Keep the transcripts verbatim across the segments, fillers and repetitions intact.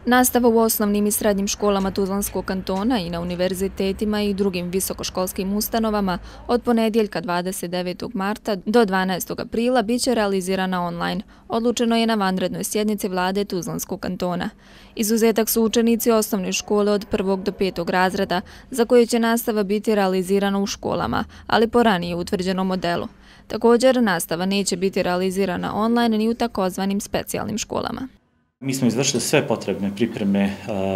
Nastava u osnovnim i srednjim školama Tuzlanskog kantona i na univerzitetima i drugim visokoškolskim ustanovama od ponedjeljka dvadeset devetog marta do dvanaestog aprila biće realizirana online. Odlučeno je na vanrednoj sjednici vlade Tuzlanskog kantona. Izuzetak su učenici osnovne škole od prvog do petog razreda, za koje će nastava biti realizirana u školama, ali po ranije utvrđenom modelu. Također, nastava neće biti realizirana online ni u takozvanim specijalnim školama. Mi smo izvršili sve potrebne pripreme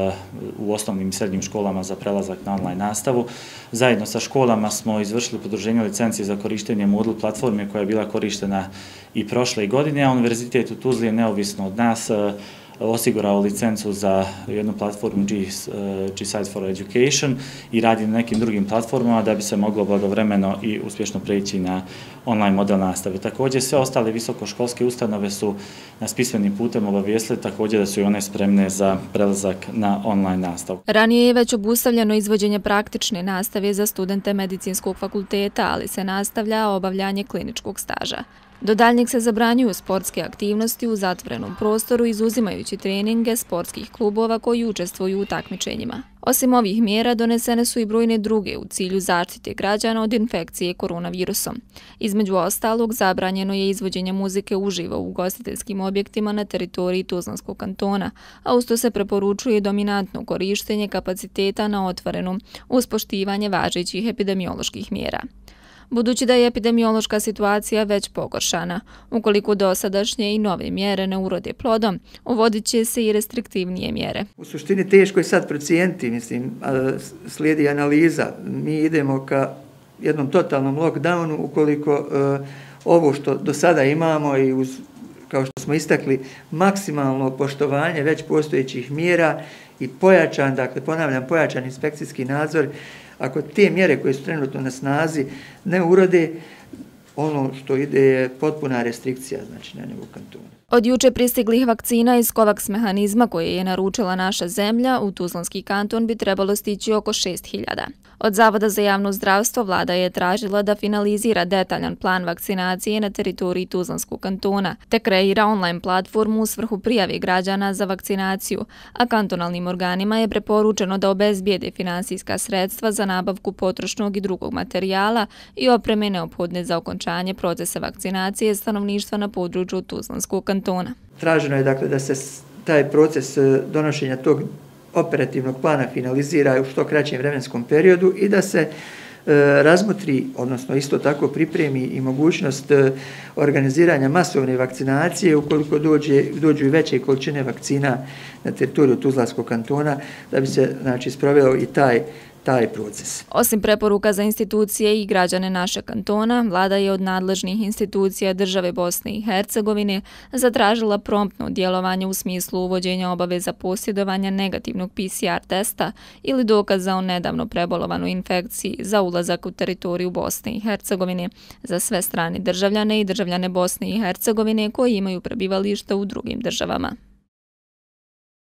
u osnovnim i srednjim školama za prelazak na online nastavu. Zajedno sa školama smo izvršili podruženje licencije za korištenje Moodle platforme koja je bila korištena i prošle godine, a Univerzitet u Tuzli je neovisno od nas osigurao licencu za jednu platformu G-Site for Education i radi na nekim drugim platformama da bi se moglo blagovremeno i uspješno preći na online model nastave. Također sve ostale visokoškolske ustanove su nas pismenim putem obavijestile također da su i one spremne za prelazak na online nastavu. Ranije je već obustavljeno izvođenje praktične nastave za studente medicinskog fakulteta, ali se nastavlja obavljanje kliničkog staža. Do daljnjeg se zabranjuju sportske aktivnosti u zatvorenom prostoru, izuzimajući treninge sportskih klubova koji učestvuju u takmičenjima. Osim ovih mjera, donesene su i brojne druge u cilju zaštite građana od infekcije koronavirusom. Između ostalog, zabranjeno je izvođenje muzike uživo u ugostiteljskim objektima na teritoriji Tuzlanskog kantona, a usto se preporučuje dominantno korištenje kapaciteta na otvorenom uz poštivanje važećih epidemioloških mjera. Budući da je epidemiološka situacija već pogoršana, ukoliko dosadašnje i nove mjere ne urode plodom, uvodit će se i restriktivnije mjere. U suštini teško je sad procijeniti, mislim, slijedi analiza. Mi idemo ka jednom totalnom lockdownu ukoliko ovo što do sada imamo i uz, kao što smo istakli, maksimalno poštovanje već postojećih mjera i pojačan, dakle ponavljam, pojačan inspekcijski nadzor. Ako te mjere koje su trenutno na snazi ne urode, ono što ide je potpuna restrikcija, znači na nivou kantona. Od juče pristiglih vakcina iz COVAX mehanizma koje je naručila naša zemlja, u Tuzlanski kanton bi trebalo stići oko šest hiljada. Od Zavoda za javno zdravstvo vlada je tražila da finalizira detaljan plan vakcinacije na teritoriji Tuzlanskog kantona, te kreira online platformu u svrhu prijave građana za vakcinaciju, a kantonalnim organima je preporučeno da obezbijede finansijska sredstva za nabavku potrošnog i drugog materijala i opreme neophodne za okončanje procesa vakcinacije stanovništva na području Tuzlanskog kantona. Traženo je dakle da se taj proces donošenja tog operativnog plana finalizira u što kraćem vremenskom periodu i da se e, razmotri, odnosno isto tako pripremi i mogućnost e, organiziranja masovne vakcinacije ukoliko dođe, dođu i veće količine vakcina na teritoriju Tuzlanskog kantona, da bi se znači sproveo i taj taj proces. Osim preporuka za institucije i građane našeg kantona, vlada je od nadležnih institucija države Bosne i Hercegovine zatražila promptno djelovanje u smislu uvođenja obaveza posjedovanja negativnog P C R testa ili dokaza o nedavno prebolovanoj infekciji za ulazak u teritoriju Bosne i Hercegovine za sve strane državljane i državljane Bosne i Hercegovine koji imaju prebivalište u drugim državama.